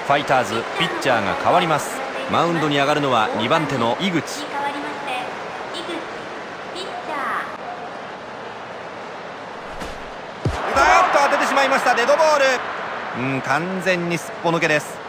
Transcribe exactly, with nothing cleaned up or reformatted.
ファイターズピッチャーが変わります。マウンドに上がるのはにばん手の井口。当ててしまいました。デッドボール。うん、完全にすっぽ抜けです。